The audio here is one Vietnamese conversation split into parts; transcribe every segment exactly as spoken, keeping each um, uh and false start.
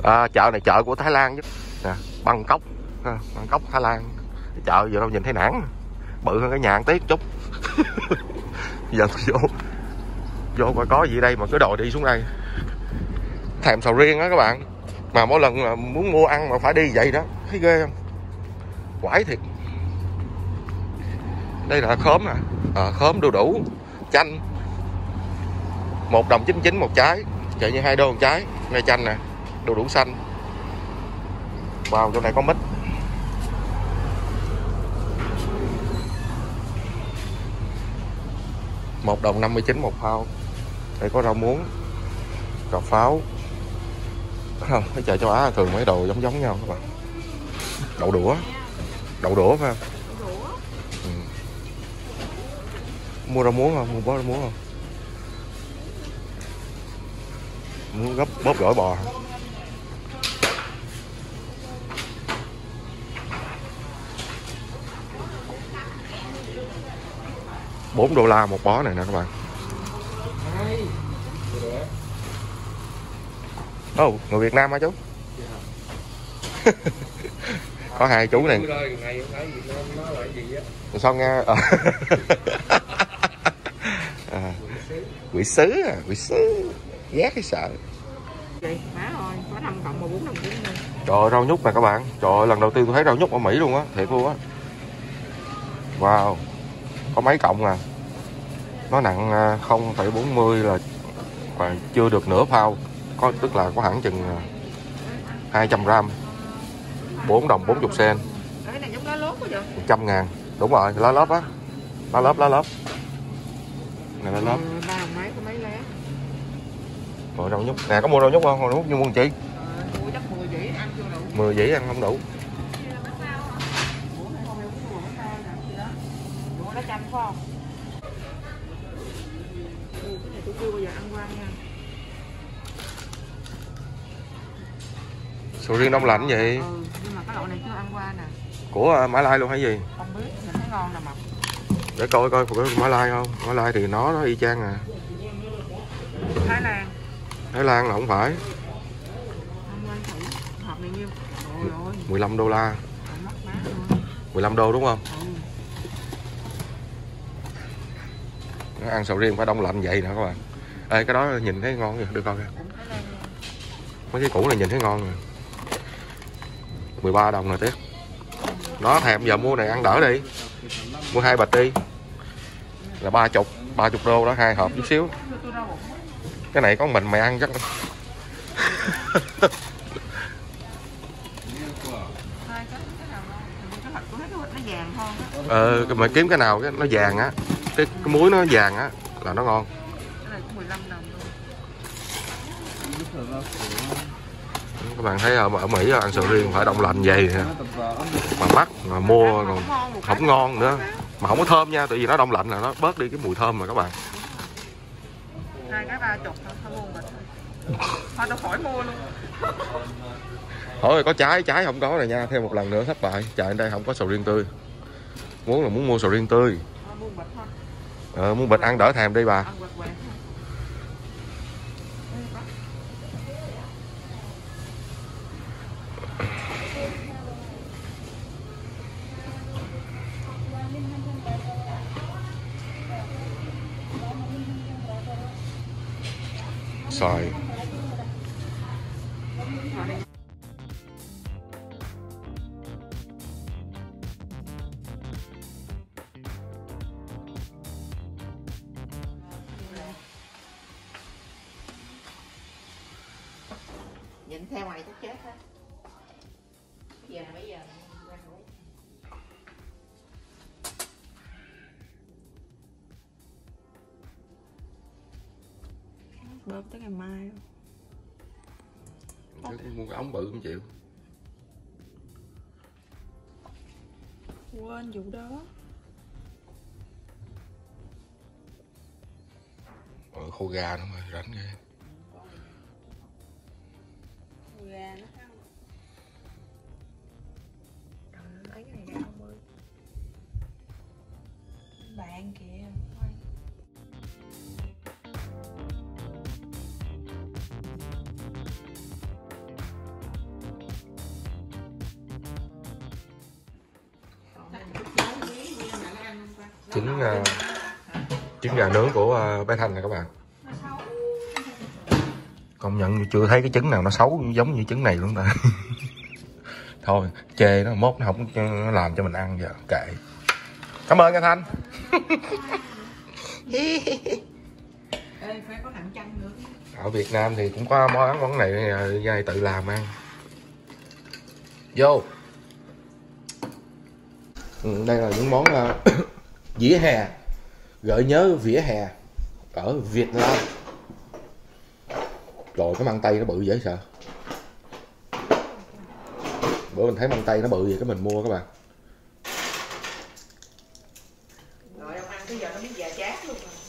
À, chợ này chợ của Thái Lan chứ nè, Bangkok, Bangkok Thái Lan. Chợ giờ đâu nhìn thấy nản, bự hơn cái nhà ăn tiết chút. Giờ vô vô coi có gì đây mà cứ đòi đi xuống đây. Thèm sầu riêng á các bạn, mà mỗi lần mà muốn mua ăn mà phải đi vậy đó, thấy ghê không, quái thiệt. Đây là khóm nè, à, khóm đu đủ, chanh, một đồng chín chín một trái, chạy như hai đô một trái. Này chanh nè, đu đủ xanh. Wow, chỗ này có mít. Một đồng năm mươi chín một phao. Đây có rau muống, cà pháo. Không, cái chợ châu Á thường mấy đồ giống giống nhau các bạn. Đậu đũa, đậu đũa phải không? Đậu đũa. Ừ. Mua rau muống không? Mua bó rau muống không? Muốn gấp bóp gỏi bò. bốn đô la một bó này nè các bạn. Ồ, oh, người Việt Nam hả chú? Có hai chú này. Sao nghe? À, quỷ sứ à, quỷ sứ. Ghét cái sợ. Má ơi, có năm cộng mà bốn đồng chín thôi. Trời ơi, rau nhút nè các bạn. Trời ơi, lần đầu tiên tôi thấy rau nhút ở Mỹ luôn á, thiệt luôn á. Wow. Có mấy cộng à. Nó nặng không phẩy bốn mươi là và chưa được nửa phao. Có tức là có hẳn chừng hai trăm gram. bốn đồng bốn mươi sen. Cái này giống lá lốt quá vậy? một trăm ngàn. Đúng rồi, lá lớp á. Lá lớp, lá lớp. Này lá lớp. ba đồng mấy có mấy lá. Rồi rau nhút. Nè có mua rau nhút không? Rau nhút như mua chị? Ờ, mua chắc mười dĩ ăn chưa đủ. mười dĩ ăn không đủ. Mua lá chanh phải không? Ừ, cái này tôi chưa bao giờ ăn qua nha. Sầu riêng đông lạnh vậy? Ừ, nhưng mà cái loại này chưa ăn qua nè. Của Mã Lai luôn hay gì? Không biết, mình thấy ngon nè mập. Để coi coi có Mã Lai không? Mã Lai thì nó nó y chang à. Thái Lan. Thái Lan là không phải. Không ăn thử. Hộp này nhiêu? Ôi ôi. mười lăm đô la. Mắc má luôn. mười lăm đô đúng không? Ừ. Ăn sầu riêng phải đông lạnh vậy nè các bạn. Ê, cái đó nhìn thấy ngon kìa, được coi kìa. Mấy cái củ này nhìn thấy ngon rồi. mười ba đồng nè Tiết. Nó thèm giờ mua này ăn đỡ đi. Mua hai bịch đi. Là ba chục, ba chục đô đó, hai hộp chút xíu. Cái này có mình mày ăn chắc. Ờ, mày kiếm cái nào cái nó vàng á, cái, cái muối nó vàng á là nó ngon. Cái này cũng mười lăm đồng luôn. Các bạn thấy ở, ở Mỹ ăn sầu riêng phải đông lạnh vậy nè. Mà mắc mà mua còn không ngon nữa, mà không có thơm nha, tại vì nó đông lạnh là nó bớt đi cái mùi thơm mà các bạn. Hai cái ba chục thôi, thôi mua mình. Thôi tao khỏi mua luôn. Thôi có trái, trái không có rồi nha, thêm một lần nữa thất bại. Chợ đây không có sầu riêng tươi. Muốn là muốn mua sầu riêng tươi. Mua bịch thôi. Ờ, muốn bịch ăn đỡ thèm đi bà. Xoài. Nhìn theo mày chắc chết á. Giờ là mấy giờ? Bơm tới ngày mai. Mua cái ống bự không chịu. Quên vụ đó. Ờ, khô gà nữa mà rảnh ghê. Khô gà nó không. Trời ơi, lấy cái này ra không ơi. Bạn kìa. Trứng uh, trứng gà nướng của uh, bé Thanh này các bạn. Công nhận chưa thấy cái trứng nào nó xấu giống như trứng này luôn ta. Thôi chê nó mốt nó không nó làm cho mình ăn giờ kệ. Cảm ơn anh Thanh. Ê, phải có thằng chanh nữa. Ở Việt Nam thì cũng có món món này này tự làm ăn. Vô. Ừ, đây là những món uh, vỉa hè, gợi nhớ vỉa hè ở Việt Nam. Rồi cái măng tây nó bự dễ sợ. Bữa mình thấy măng tây nó bự vậy cái mình mua các bạn. Rồi ông ăn tới giờ nó biết già chát luôn rồi.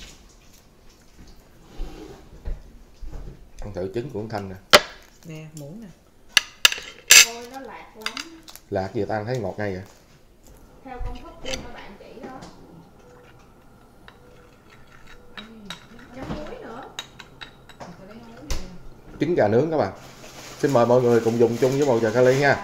Ăn thử trứng của con Thanh nè. Nè, muỗng nè. Ôi nó lạc lắm. Lạc gì ta ăn thấy ngọt ngay vậy? Theo công thức của các bạn chỉ đó. Chấm muối nữa. Trứng gà nướng các bạn. Xin mời mọi người cùng dùng chung với bầu trà kali nha.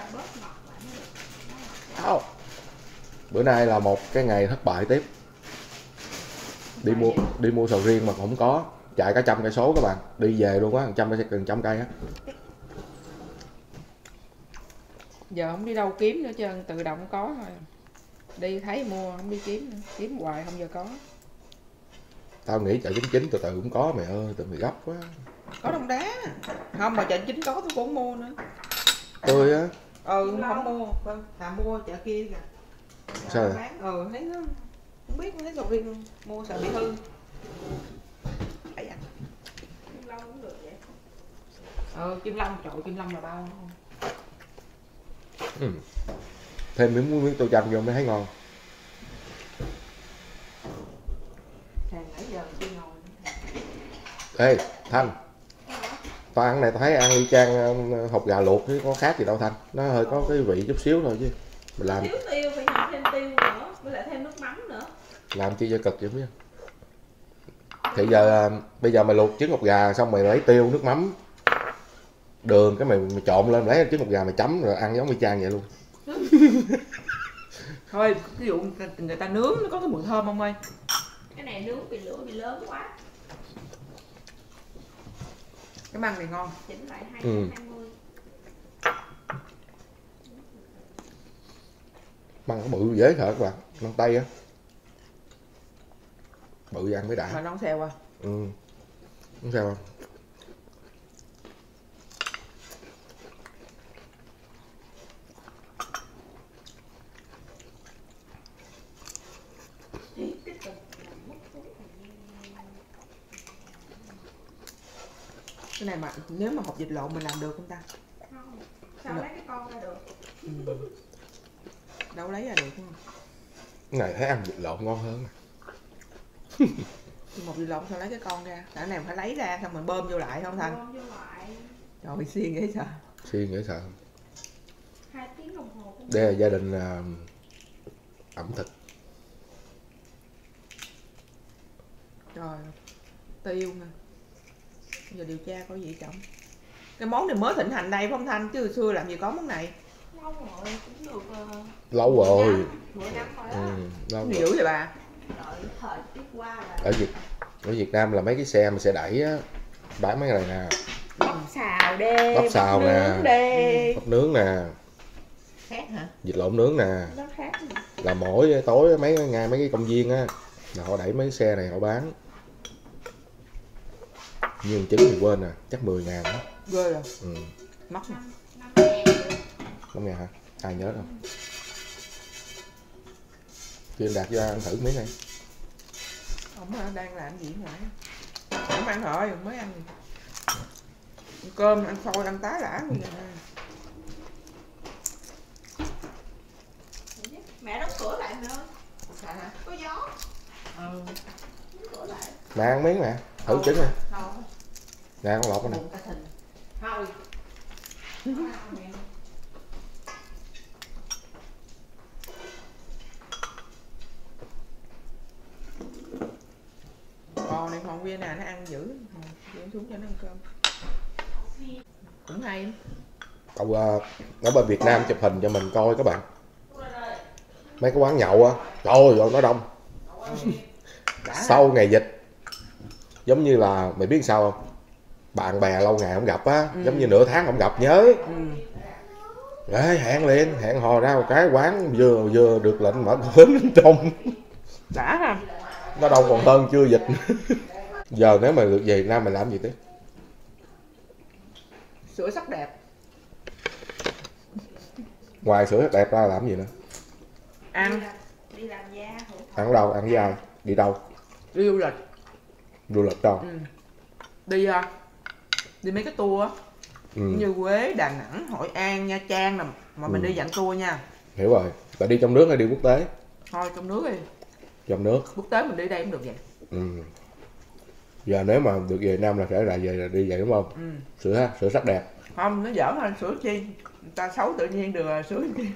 Oh. Bữa nay là một cái ngày thất bại tiếp. Đi mua đi mua sầu riêng mà không có, chạy cả trăm cây số các bạn, đi về luôn á, trăm gần trăm cây á. Giờ không đi đâu kiếm nữa chứ tự động có thôi. Đi thấy mua không đi kiếm nữa. Kiếm hoài không giờ có. Tao nghĩ chợ chín chín từ từ cũng có mày ơi, từ mày gấp quá. Có đông đá. Không mà chợ chín có tôi cũng mua nữa. Tươi á. Ừ không mua. Vâng, thà mua chợ kia kìa. Sao vậy? Bán, ừ thấy nó không biết thấy sầu riêng mua sợ bị hư. Thấy à. Kim Long cũng được vậy. Ừ Kim Long, trời Kim Long là bao. Ừ. Thêm miếng miếng tô chanh vô mới thấy ngon. Hàng nãy giờ chưa ngồi. Ê Thanh, tao ăn này tao thấy ăn y chang hột gà luộc chứ có khác gì đâu Thanh, nó hơi có cái vị chút xíu thôi chứ mình làm Thiếu tiêu phải nhập thêm tiêu nữa, với lại thêm nước mắm nữa. làm chi cho cực vậy biết. Thì giờ bây giờ mày luộc trứng hột gà xong mày lấy tiêu nước mắm đường cái mày, mày trộn lên lấy trứng hột gà mày chấm rồi ăn giống y chang vậy luôn. Thôi ví dụ người ta nướng nó có cái mùi thơm không ơi. Cái này nướng bị lửa bị lớn quá. Cái măng này ngon. Chỉnh lại hai Ừ. trăm hai mươi. Măng nó bự dễ sợ các bạn, măng tây á. Bự ăn mới đã. Mà non xèo à. Ừ. Không sao không? Cái này mà nếu mà hột vịt lộn mình làm được không ta? Không. Sao lấy cái con ra được? Ừ. Đâu lấy ra được không? Cái này thấy ăn vịt lộn ngon hơn. Nhưng một vịt lộn sao lấy cái con ra? Cái này phải lấy ra xong mình bơm vô lại không Thành? Bơm vô lại. Trời ơi xiên vậy sao? Xiên dễ sợ. Hai tiếng đồng hồ. Cũng Đây là gia đình uh, ẩm thực. Trời tiêu nè. Bây giờ điều tra có gì chồng. Cái món này mới thịnh hành đây phải không Thanh? Chứ hồi xưa làm gì có món này. lâu rồi, cũng được uh, Lâu rồi. mười năm rồi Ừ, đó. lâu Cái gì rồi. dữ vậy bà? Đợi thời tiết qua là Ở Việt ở Việt Nam là mấy cái xe mà xe đẩy á, bán mấy cái này nè, bắp xào đê, bắp xào nè, nướng đê. bắp nướng nè, Khác hả? vịt lộn nướng nè. Nó khác mà. Là mỗi tối mấy ngày mấy cái công viên á là họ đẩy mấy xe này họ bán. Nhưng trứng thì quên nè, chắc mười ngàn đó. Ghê rồi. Ừ. Mắc nè. Năm ngàn. năm ngàn hả? Ai nhớ đâu. Kêu Đạt cho ăn thử miếng này. Ông đang làm gì ngoài? Không ăn rồi, mới ăn. Ăn cơm, ăn xôi, ăn tá lả luôn nè. Mẹ đóng cửa lại nữa. Sao hả? Có gió. Ừ. Đóng cửa lại. Nè ăn miếng nè, thử trứng nè. Thôi. Nè con lột cái nè. Bụng cả thịnh. Thôi. Con này con viên này nó ăn dữ. Chuyển xuống cho nó ăn cơm. Cũng hay. Cậu uh, ở bên Việt Nam chụp hình cho mình coi các bạn. Mấy cái quán nhậu á, trời ơi nó đông. Đã sau ngày dịch, giống như là mày biết sao không, bạn bè lâu ngày không gặp á, Ừ. giống như nửa tháng không gặp nhớ. Ừ. Đấy, hẹn liền, hẹn hò ra một cái quán vừa vừa được lệnh mở cửa bên trong. Đã ha. Nó đâu còn hơn chưa dịch. Giờ nếu mà được về Việt Nam mày làm gì tiếp? Sửa sắc đẹp. Ngoài sửa đẹp ra làm gì nữa? Ăn. Đi làm da hỗ trợ. Ăn ở đâu? Ăn với ai? Đi đâu? Đi du lịch. Du lịch đâu? Ừ. Đi uh, đi mấy cái tour á. Ừ. Như Quế, Đà Nẵng, Hội An, Nha Trang nè. Mà mình Ừ. đi dặn tour nha. Hiểu rồi. Bạn đi trong nước hay đi quốc tế? Thôi trong nước đi. Trong nước. Quốc tế mình đi đây cũng được vậy. Ừ. Giờ nếu mà được về Việt Nam là sẽ là về là đi vậy đúng không? Ừ. Sửa sửa sắc đẹp. Không, nó giỡn thôi, sửa chi. Người ta xấu tự nhiên được rồi, sửa chi.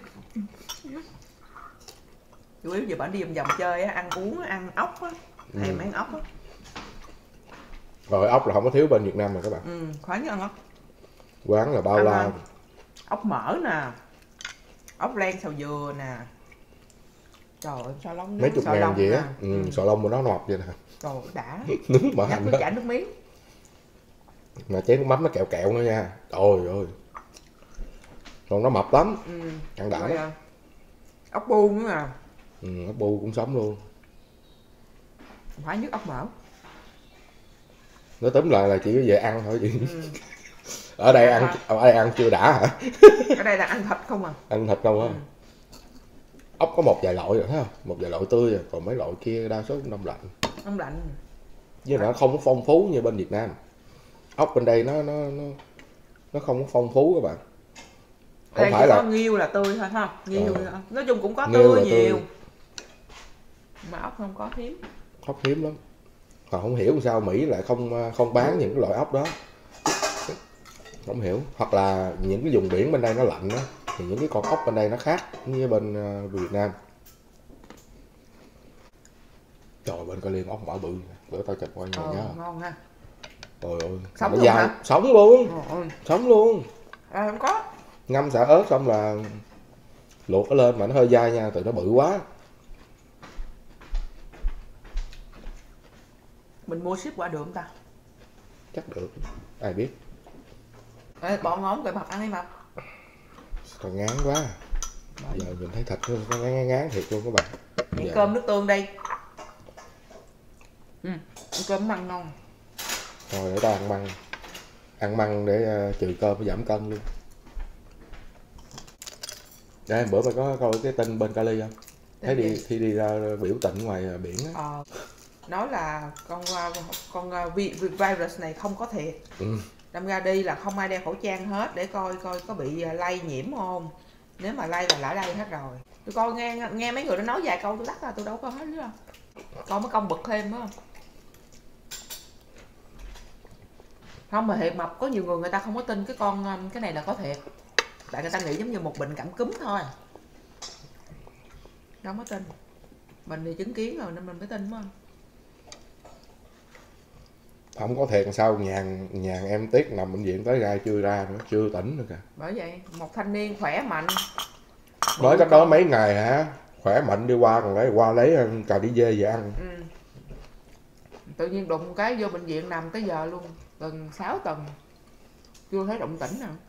Chủ yếu giờ bạn đi vòng vòng chơi á, ăn uống, ăn ốc á. Ừ. Thèm mấy ăn ốc á. Rồi ốc là không có thiếu bên Việt Nam rồi các bạn. Ừ, khoái nhất ăn ốc. Quán là bao Ăn la. ăn. Ốc mỡ nè. Ốc len xào dừa nè. Trời ơi, sao lông Mấy chục xào ngàn lông gì nè. á. Ừ, Ừ. sò lông của nó ngọt vậy nè. Trời ơi, đã. Nước mỡ Nhắc hành tôi đó. chảy nước miếng. Mà chén nước mắm nó kẹo kẹo nữa nha. Trời ơi. Còn nó mập lắm. Ừ. Ăn đã Rồi, lắm. à, ốc bu nữa nè. Ừ, ốc bu cũng sống luôn. Khoái nhất ốc mỡ. Nó túm lại là chỉ về ăn thôi chị. Ừ. Ở đây ăn ở đây ăn chưa đã hả? Ở đây là ăn thịt không à. Ăn thịt đâu á. Ừ. Ốc có một vài loại rồi thấy không? Một vài loại tươi rồi, còn mấy loại kia đa số cũng đông lạnh. Đông lạnh. Với nó không có phong phú như bên Việt Nam. Ốc bên đây nó nó nó nó không có phong phú các bạn. Không Đây phải chỉ là có nghêu là tươi thôi ha. Nghêu Ờ. thôi. Nói chung cũng có nghêu tươi là nhiều. tươi. Mà ốc không có hiếm. Ốc hiếm lắm. Họ không hiểu sao Mỹ lại không không bán những cái loại ốc đó. Không hiểu. Hoặc là những cái vùng biển bên đây nó lạnh đó, thì những cái con ốc bên đây nó khác như bên uh, Việt Nam. Trời, bên Cà Liên ốc mỡ bự, bữa tao chụp qua nhà Ờ, nhá. ngon ha. Trời ơi, Sống nó luôn dài, hả? sống luôn, Trời ơi. sống luôn. À, không có. Ngâm xả ớt xong là luộc nó lên mà nó hơi dai nha, từ nó bự quá. Mình mua ship qua được không ta? Chắc được, ai biết. Ê, bọn ngón cậy mặt ăn đi mặt. Còn ngán quá. Giờ mình thấy thịt nó nó ngán ngán thiệt luôn các bạn. Miệng Giờ- cơm nước tương đây. Ừ, miệng cơm măng ngon. Thôi để tao ăn măng. Ăn măng để uh, trừ cơm giảm cân luôn. Đây bữa mày có coi cái tin bên Cali không? Thấy Tin đi gì? khi đi ra biểu tình ngoài biển á. Ờ, nói là con uh, con uh, vi, vi, virus này không có thiệt. Ừ. Đâm ra đi là không ai đeo khẩu trang hết để coi coi có bị uh, lây nhiễm không. Nếu mà lây là lại đây hết rồi. Tôi coi nghe nghe mấy người nó nói vài câu tôi đắt ra tôi đâu có hết chứ đâu. Coi mới công bực thêm nữa. Không mà thiệt mập có nhiều người người ta không có tin cái con um, cái này là có thiệt. Tại người ta nghĩ giống như một bệnh cảm cúm thôi. Đâu có tin. Mình thì chứng kiến rồi nên mình mới tin phải không? Không có thiệt sao nhàn nhàn em Tiết nằm bệnh viện tới ra chưa ra nữa, chưa tỉnh nữa kìa. Bởi vậy một thanh niên khỏe mạnh Mới cách đó mấy ngày hả, khỏe mạnh đi qua còn lấy qua lấy cà đi dê về ăn. Ừ. Tự nhiên đụng cái vô bệnh viện nằm tới giờ luôn, gần sáu tuần chưa thấy động tĩnh nào.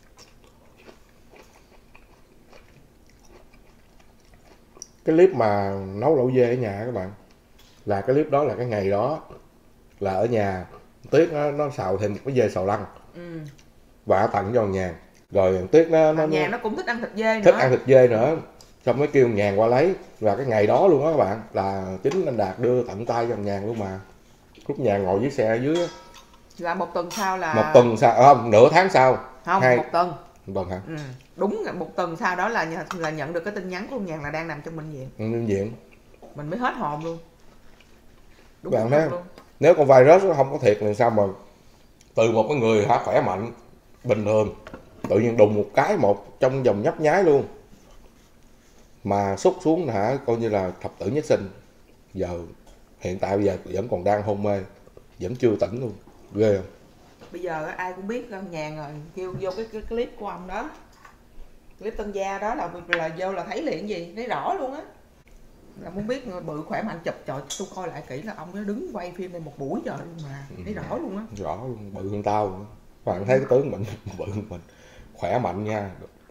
Cái clip mà nấu lẩu dê ở nhà các bạn, là cái clip đó là cái ngày đó là ở nhà Tuyết nó, nó xào thêm một cái dê xào lăng. Ừ. Và tặng cho Nhàn. Rồi Tuyết nó, nó, Nhà nó cũng thích ăn thịt dê nữa. thích ăn thịt dê nữa. Xong mới kêu Nhàn qua lấy. Và cái ngày đó luôn á các bạn, là chính anh Đạt đưa tận tay cho Nhàn luôn mà. Lúc Nhàn ngồi dưới xe ở dưới á. Là một tuần sau là Một tuần sau, à, không, nửa tháng sau. không hai... một tuần. Một tuần hả? Ừ. Đúng một tuần sau đó là là nhận được cái tin nhắn của Nhàn là đang nằm trong bệnh viện. Ừ, bệnh viện. Mình mới hết hồn luôn. Đúng Bạn thấy luôn. nếu con virus nó không có thiệt thì sao mà từ một cái người hả khỏe mạnh bình thường tự nhiên đùng một cái một trong vòng nhấp nháy luôn mà xúc xuống hả coi như là thập tử nhất sinh. Giờ hiện tại bây giờ vẫn còn đang hôn mê, vẫn chưa tỉnh luôn, ghê không? Bây giờ ai cũng biết con Nhàn rồi, kêu vô cái, cái clip của ông đó, clip Tân Gia đó là là vô là thấy liền gì, thấy rõ luôn á. Là muốn biết người bự khỏe mạnh chụp, trời tôi coi lại kỹ là ông đó đứng quay phim này một buổi trời luôn mà thấy rõ luôn á. Rõ luôn, bự hơn tao luôn. Bạn thấy cái tướng mình bự hơn mình, khỏe mạnh nha.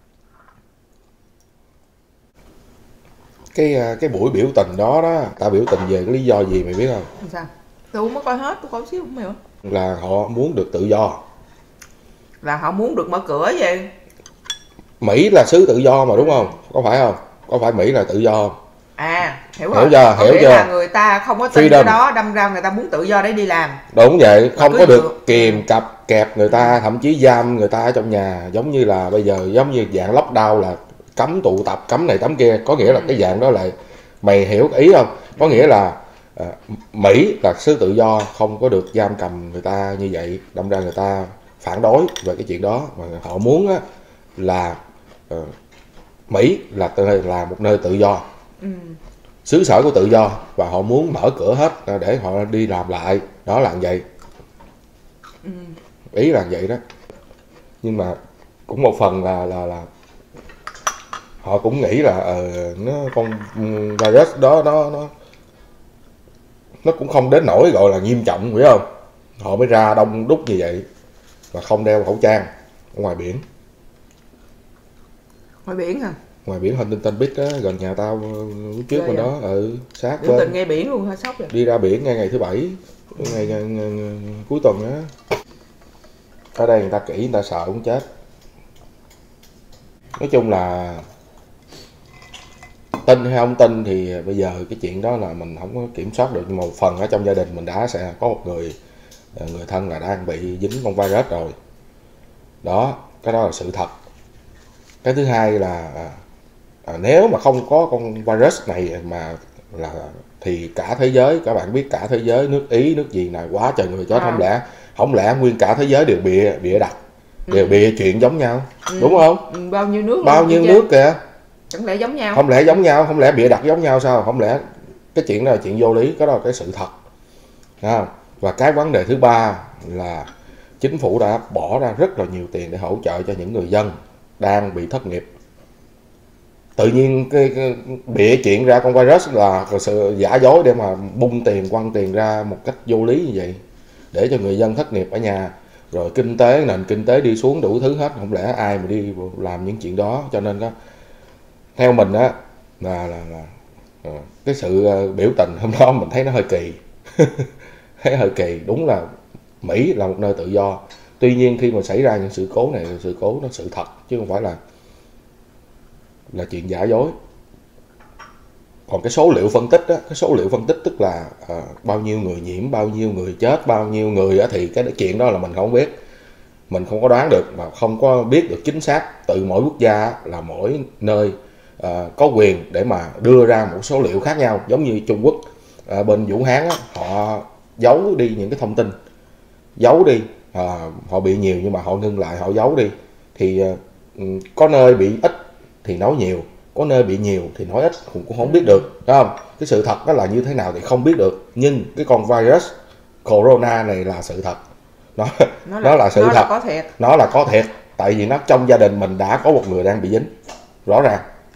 Cái cái buổi biểu tình đó đó, tao biểu tình về cái lý do gì mày biết không? Sao? Tôi không có coi hết, tôi coi xíu không hiểu. Là họ muốn được tự do. Là họ muốn được mở cửa vậy? Mỹ là xứ tự do mà đúng không? Có phải không? Có phải Mỹ là tự do không? À, hiểu Hiểu rồi. chưa? Có Hiểu nghĩa chưa? là người ta không có tin Freedom. cái đó, đâm ra người ta muốn tự do để đi làm. Đúng vậy, không cứ có được được. kìm cặp kẹp người ta, thậm chí giam người ta ở trong nhà, giống như là bây giờ giống như dạng lockdown là cấm tụ tập, cấm này cấm kia, có nghĩa là cái dạng đó là mày hiểu ý không? Có nghĩa là à, Mỹ là xứ tự do, không có được giam cầm người ta như vậy, đâm ra người ta phản đối về cái chuyện đó, và họ muốn á, là uh, Mỹ là là một nơi tự do. Ừ. Xứ sở của tự do, và họ muốn mở cửa hết để họ đi làm lại, đó là vậy. Ừ. Ý là vậy đó. Nhưng mà cũng một phần là là là họ cũng nghĩ là uh, nó con virus đó nó nó nó cũng không đến nỗi gọi là nghiêm trọng, hiểu không? Họ mới ra đông đúc như vậy và không đeo khẩu trang ở ngoài biển. Ngoài biển hả? Ngoài biển Huntington Beach đó, gần nhà tao lúc trước bên đó, ừ, sát Biểu bên. tình ngay biển luôn hả? Sốc vậy? Đi ra biển ngay ngày thứ bảy, ngày, ngày, ngày, ngày cuối tuần á. Ở đây người ta kỹ, người ta sợ cũng chết. Nói chung là tin hay không tin thì bây giờ cái chuyện đó là mình không có kiểm soát được, nhưng mà một phần ở trong gia đình mình đã sẽ có một người người thân là đang bị dính con virus rồi. Đó, cái đó là sự thật. Cái thứ hai là à, nếu mà không có con virus này mà là thì cả thế giới, các bạn biết cả thế giới, nước Ý, nước gì này quá trời người chết, à. không lẽ không lẽ nguyên cả thế giới đều bịa bịa đặt, đều ừ. bịa chuyện giống nhau, ừ. đúng không? Ừ, bao nhiêu nước bao nhiêu nước kìa, chẳng lẽ giống nhau? Không lẽ giống nhau, không lẽ bịa đặt giống nhau sao? Không lẽ cái chuyện đó là chuyện vô lý, cái đó là cái sự thật. À, và cái vấn đề thứ ba là chính phủ đã bỏ ra rất là nhiều tiền để hỗ trợ cho những người dân đang bị thất nghiệp. Tự nhiên cái, cái bịa chuyện ra con virus là sự giả dối để mà bung tiền, quăng tiền ra một cách vô lý như vậy, để cho người dân thất nghiệp ở nhà, rồi kinh tế, nền kinh tế đi xuống đủ thứ hết. Không lẽ ai mà đi làm những chuyện đó? Cho nên đó, theo mình á là, là, là, là cái sự biểu tình hôm đó mình thấy nó hơi kỳ. Thấy hơi kỳ. Đúng là Mỹ là một nơi tự do, tuy nhiên khi mà xảy ra những sự cố này, sự cố nó sự thật chứ không phải là là chuyện giả dối. Còn cái số liệu phân tích á, cái số liệu phân tích tức là à, bao nhiêu người nhiễm, bao nhiêu người chết, bao nhiêu người á, thì cái chuyện đó là mình không biết, mình không có đoán được, mà không có biết được chính xác. Từ mỗi quốc gia là mỗi nơi à, có quyền để mà đưa ra một số liệu khác nhau. Giống như Trung Quốc, à, bên Vũ Hán á, họ giấu đi những cái thông tin, giấu đi, à, họ bị nhiều nhưng mà họ ngưng lại, họ giấu đi. Thì à, có nơi bị ít thì nói nhiều, có nơi bị nhiều thì nói ít, cũng, cũng không biết được, đúng không? Cái sự thật đó là như thế nào thì không biết được, nhưng cái con virus corona này là sự thật. Nó, nó, là, nó là sự nó thật, là có thiệt. Nó là có thiệt, tại vì nó trong gia đình mình đã có một người đang bị dính, rõ ràng.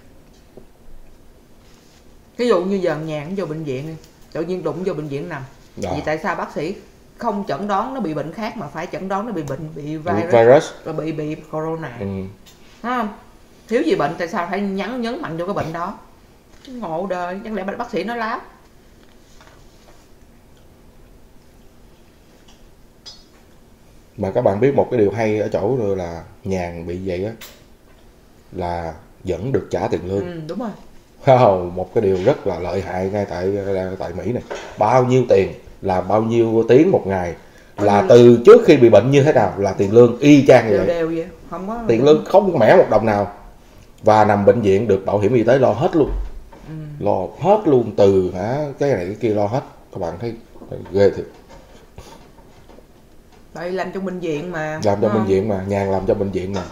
Ví dụ như giờ nhàn vô bệnh viện, tự nhiên đụng vô bệnh viện nằm, Đó. Vì tại sao bác sĩ không chẩn đoán nó bị bệnh khác mà phải chẩn đoán nó bị bệnh bị virus, virus. Rồi bị bị corona, ừ. Thấy không? Thiếu gì bệnh tại sao phải nhấn nhấn mạnh vô cái bệnh đó? Ngộ đời, chẳng lẽ bác sĩ nói láo? Mà các bạn biết một cái điều hay ở chỗ là nhàn bị vậy á là vẫn được trả tiền lương. Ừ, đúng rồi. Oh, một cái điều rất là lợi hại ngay tại tại Mỹ này. Bao nhiêu tiền là bao nhiêu tiếng một ngày, là ừ. từ trước khi bị bệnh như thế nào là tiền lương y chang như đều vậy. đều vậy, không có tiền lương không mẻ một đồng nào, và nằm bệnh viện được bảo hiểm y tế lo hết luôn, ừ. lo hết luôn, từ hả cái này cái kia lo hết. Các bạn thấy ghê thiệt. Tại làm trong bệnh viện mà, làm trong bệnh viện mà, nhàn làm trong bệnh viện mà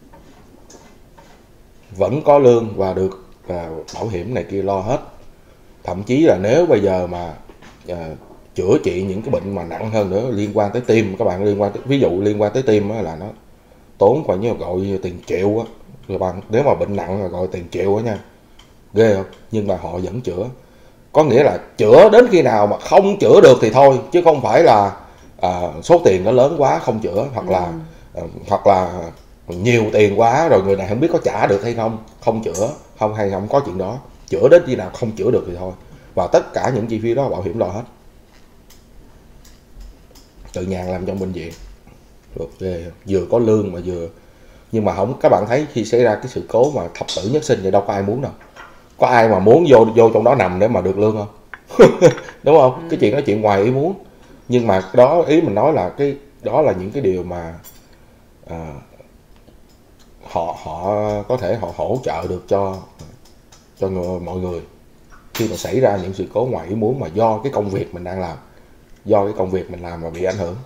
vẫn có lương và được à, bảo hiểm này kia lo hết. Thậm chí là nếu bây giờ mà à, chữa trị những cái bệnh mà nặng hơn nữa, liên quan tới tim, các bạn liên quan tới, ví dụ liên quan tới tim á, là nó tốn khoảng như gọi tiền triệu á. Rồi bạn nếu mà bệnh nặng là gọi tiền triệu á nha, ghê không? Nhưng mà họ vẫn chữa. Có nghĩa là chữa đến khi nào mà không chữa được thì thôi, chứ không phải là à, số tiền nó lớn quá không chữa, hoặc ừ. là à, hoặc là nhiều tiền quá rồi người này không biết có trả được hay không, không chữa, không hay không có chuyện đó. Chữa đến khi nào không chữa được thì thôi, và tất cả những chi phí đó bảo hiểm lo hết. Tự Nhàn làm trong bệnh viện okay. Vừa có lương mà vừa, nhưng mà không, các bạn thấy khi xảy ra cái sự cố mà thập tử nhất sinh thì đâu có ai muốn đâu. Có ai mà muốn vô vô trong đó nằm để mà được lương không? Đúng không? Ừ. Cái chuyện đó chuyện ngoài ý muốn. Nhưng mà đó, ý mình nói là cái đó là những cái điều mà à, họ họ có thể họ hỗ trợ được cho cho người, mọi người khi mà xảy ra những sự cố ngoài ý muốn mà do cái công việc mình đang làm, do cái công việc mình làm mà bị ảnh hưởng.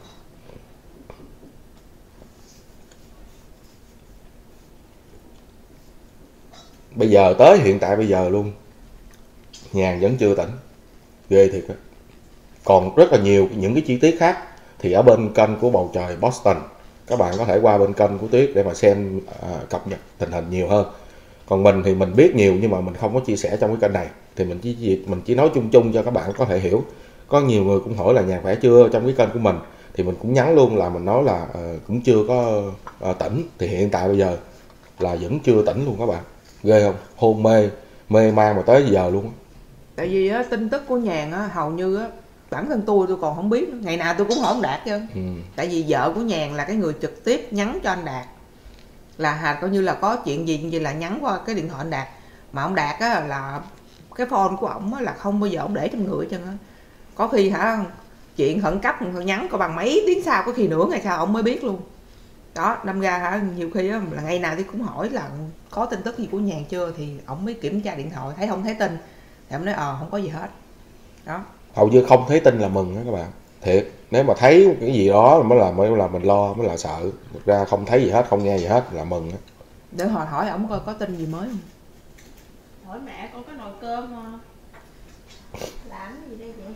Bây giờ tới hiện tại bây giờ luôn, Nhàn vẫn chưa tỉnh, ghê thiệt á. Còn rất là nhiều những cái chi tiết khác thì ở bên kênh của Bầu Trời Boston, các bạn có thể qua bên kênh của Tuyết để mà xem à, cập nhật tình hình nhiều hơn. Còn mình thì mình biết nhiều nhưng mà mình không có chia sẻ trong cái kênh này, thì mình chỉ mình chỉ nói chung chung cho các bạn có thể hiểu. Có nhiều người cũng hỏi là Nhàn khỏe chưa trong cái kênh của mình, thì mình cũng nhắn luôn là mình nói là uh, cũng chưa có uh, tỉnh. Thì hiện tại bây giờ là vẫn chưa tỉnh luôn các bạn, ghê không? Hôn mê, mê man mà tới giờ luôn. Tại vì á, tin tức của Nhàn á, hầu như á, bản thân tôi tôi còn không biết, ngày nào tôi cũng hỏi ông Đạt chứ. Ừ. Tại vì vợ của Nhàn là cái người trực tiếp nhắn cho anh Đạt, là Hà coi như là có chuyện gì gì là nhắn qua cái điện thoại anh Đạt. Mà ông Đạt á, là cái phone của ổng là không bao giờ ổng để trong người hết trơn á. Có khi hả chuyện khẩn cấp nhắn có bằng mấy tiếng sau, có khi nửa ngày sau ổng mới biết luôn. Đó, đâm ra hả nhiều khi á, là ngày nào thì cũng hỏi là có tin tức gì của Nhàn chưa, thì ổng mới kiểm tra điện thoại, thấy không thấy tin thì ổng nói ờ không có gì hết. Đó. Hầu như không thấy tin là mừng đó các bạn. Thiệt, nếu mà thấy cái gì đó mới là mới là mình lo, mới là sợ. Thực ra không thấy gì hết, không nghe gì hết là mừng đó. Để hồi hỏi ổng coi có tin gì mới không. Hỏi mẹ con có nồi cơm không? Làm gì đây vậy?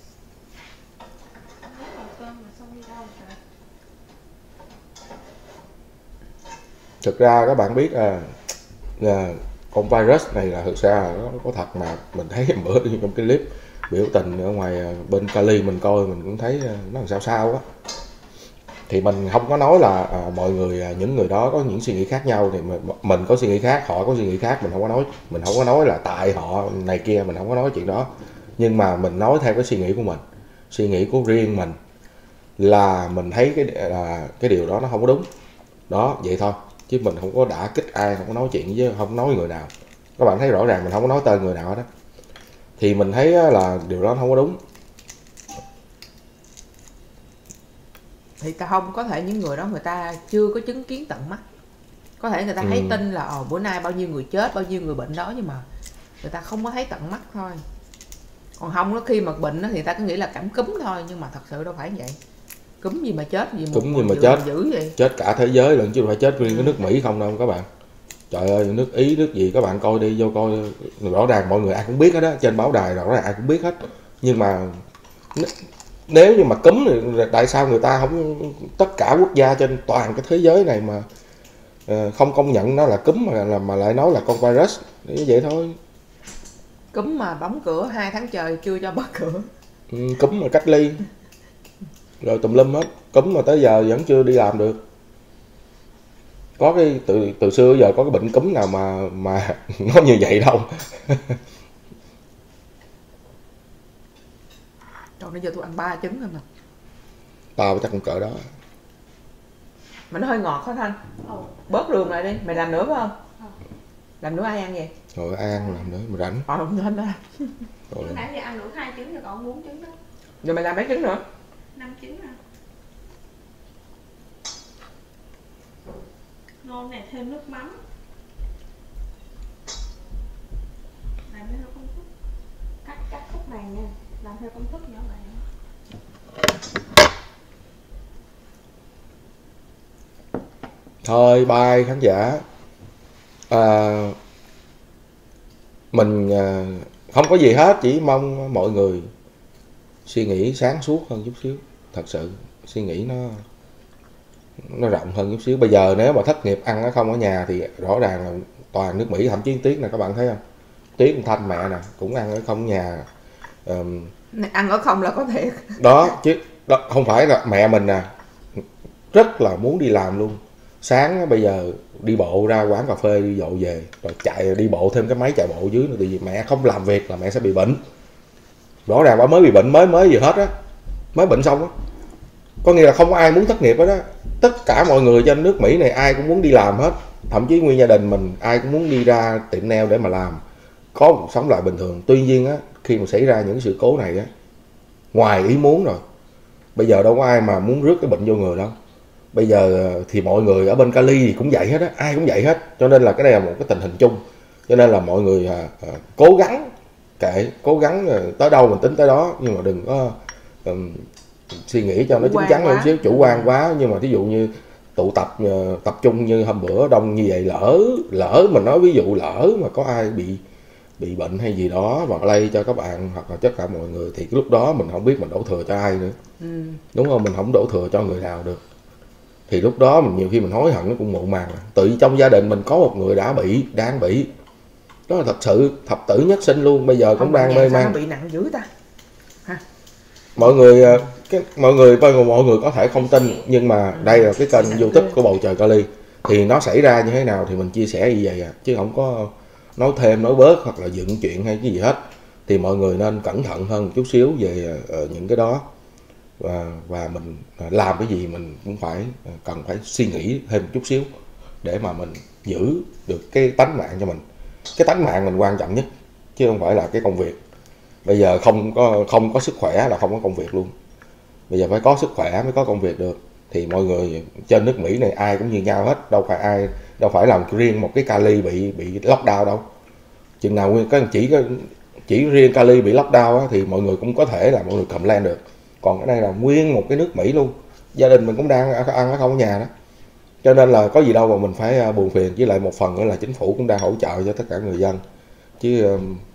Lấy nồi cơm mà xong đi đâu trời? Thực ra các bạn biết à, là con virus này là thực ra nó có thật, mà mình thấy bữa trong cái clip biểu tình ở ngoài bên Cali mình coi mình cũng thấy nó làm sao sao á. Thì mình không có nói là à, mọi người à, những người đó có những suy nghĩ khác nhau, thì mình, mình có suy nghĩ khác, họ có suy nghĩ khác, mình không có nói mình không có nói là tại họ này kia, mình không có nói chuyện đó. Nhưng mà mình nói theo cái suy nghĩ của mình, suy nghĩ của riêng mình, là mình thấy cái là cái điều đó nó không có đúng đó, vậy thôi, chứ mình không có đả kích ai, không có nói chuyện với, không nói người nào. Các bạn thấy rõ ràng mình không có nói tên người nào hết đó. Thì mình thấy là điều đó không có đúng. Thì ta không, có thể những người đó người ta chưa có chứng kiến tận mắt, có thể người ta thấy ừ. tin là ồ bữa nay bao nhiêu người chết, bao nhiêu người bệnh đó, nhưng mà người ta không có thấy tận mắt thôi. Còn không đó, khi mà bệnh đó thì ta cứ nghĩ là cảm cúm thôi, nhưng mà thật sự đâu phải vậy. Cúm gì mà chết gì mà cúm gì mà chết dữ vậy? Chết cả thế giới lần, chứ không phải chết riêng cái nước Mỹ không đâu các bạn. Trời ơi, nước Ý, nước gì các bạn coi đi, vô coi rõ ràng mọi người ai cũng biết hết đó, trên báo đài rõ ràng ai cũng biết hết. Nhưng mà nếu như mà cúm thì tại sao người ta không, tất cả quốc gia trên toàn cái thế giới này mà không công nhận nó là cúm mà là mà lại nói là con virus, như vậy thôi. Cúm mà đóng cửa hai tháng trời chưa cho mở cửa. Ừ, cúm mà cách ly rồi tùm lum hết, cúm mà tới giờ vẫn chưa đi làm được. Có cái từ từ xưa giờ có cái bệnh cúm nào mà mà nó như vậy đâu. Rồi bây giờ tôi ăn ba trứng rồi mà. Tao chắc cũng cỡ đó. Mà nó hơi ngọt hả Thanh? Ừ. Bớt đường lại đi, mày làm nữa phải không? Ừ. Làm nữa ai ăn vậy? Rồi ai ăn làm nữa, mày rảnh. Ờ đúng rồi đó. Rồi nãy giờ ăn được hai trứng rồi còn bốn trứng đó. Rồi mày làm mấy trứng nữa? năm trứng à. Ngon này, thêm nước mắm. Làm theo công thức. Cắt cắt khúc này nha, làm theo công thức nhỏ lại. Thôi bye khán giả. À, mình à, không có gì hết, chỉ mong mọi người suy nghĩ sáng suốt hơn chút xíu. Thật sự suy nghĩ nó nó rộng hơn chút xíu. Bây giờ nếu mà thất nghiệp ăn nó không ở nhà thì rõ ràng là toàn nước Mỹ, thậm chí Tuyết này các bạn thấy không, Tuyết con Thanh mẹ nè cũng ăn ở không nhà. um, Ăn ở không là có thiệt. Đó chứ đó, không phải là mẹ mình nè rất là muốn đi làm luôn. Sáng bây giờ đi bộ ra quán cà phê đi dội về, rồi chạy đi bộ thêm cái máy chạy bộ dưới nữa, tại vì mẹ không làm việc là mẹ sẽ bị bệnh. Rõ ràng bà mới bị bệnh, mới mới vừa hết á, mới bệnh xong á. Có nghĩa là không có ai muốn thất nghiệp hết đó. Tất cả mọi người trên nước Mỹ này ai cũng muốn đi làm hết. Thậm chí nguyên gia đình mình ai cũng muốn đi ra tiệm nail để mà làm, có một sống lại bình thường. Tuy nhiên á, khi mà xảy ra những sự cố này á, ngoài ý muốn rồi, bây giờ đâu có ai mà muốn rước cái bệnh vô người đâu. Bây giờ thì mọi người ở bên Cali thì cũng vậy hết á, ai cũng vậy hết. Cho nên là cái này là một cái tình hình chung. Cho nên là mọi người à, à, cố gắng kệ, cố gắng tới đâu mình tính tới đó, nhưng mà đừng có um, suy nghĩ cho nó chín chắn hơn xíu, chủ quan quá. Nhưng mà ví dụ như tụ tập uh, tập trung như hôm bữa đông như vậy, lỡ lỡ mình nói ví dụ lỡ mà có ai bị bị bệnh hay gì đó mà lây cho các bạn hoặc là tất cả mọi người, thì lúc đó mình không biết mình đổ thừa cho ai nữa. Ừ. Đúng không? Mình không đổ thừa cho người nào được. Thì lúc đó mình nhiều khi mình hối hận nó cũng muộn màng. Tự trong gia đình mình có một người đã bị, đang bị. Đó là thật sự thập tử nhất sinh luôn, bây giờ cũng đang mê man. Bị nặng dữ ta. Hả? Mọi người cái mọi người mọi người có thể không tin, nhưng mà đây là cái kênh YouTube của Bầu Trời Cali, thì nó xảy ra như thế nào thì mình chia sẻ như vậy à, chứ không có nói thêm nói bớt hoặc là dựng chuyện hay cái gì hết. Thì mọi người nên cẩn thận hơn một chút xíu về uh, những cái đó, và và mình làm cái gì mình cũng phải cần phải suy nghĩ thêm một chút xíu để mà mình giữ được cái tánh mạng cho mình. Cái tánh mạng mình quan trọng nhất chứ không phải là cái công việc. Bây giờ không có không có sức khỏe là không có công việc luôn. Bây giờ phải có sức khỏe mới có công việc được. Thì mọi người trên nước Mỹ này ai cũng như nhau hết, đâu phải ai đâu phải làm riêng một cái Cali bị bị lockdown đâu. Chừng nào nguyên cái chỉ chỉ riêng Cali bị lockdown á, thì mọi người cũng có thể là mọi người cầm lên được. Còn ở đây là nguyên một cái nước Mỹ luôn, gia đình mình cũng đang ăn ở không ở nhà đó. Cho nên là có gì đâu mà mình phải buồn phiền. Với lại một phần nữa là chính phủ cũng đang hỗ trợ cho tất cả người dân. Chứ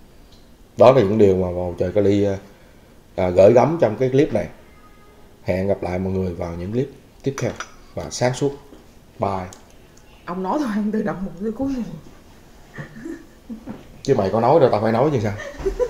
đó là những điều mà Bầu Trời Cali à, gửi gắm trong cái clip này. Hẹn gặp lại mọi người vào những clip tiếp theo và sáng suốt. Bye. Ông nói thôi, ăn từ đầu một tới cuối. Chứ mày có nói đâu, tao phải nói chứ sao.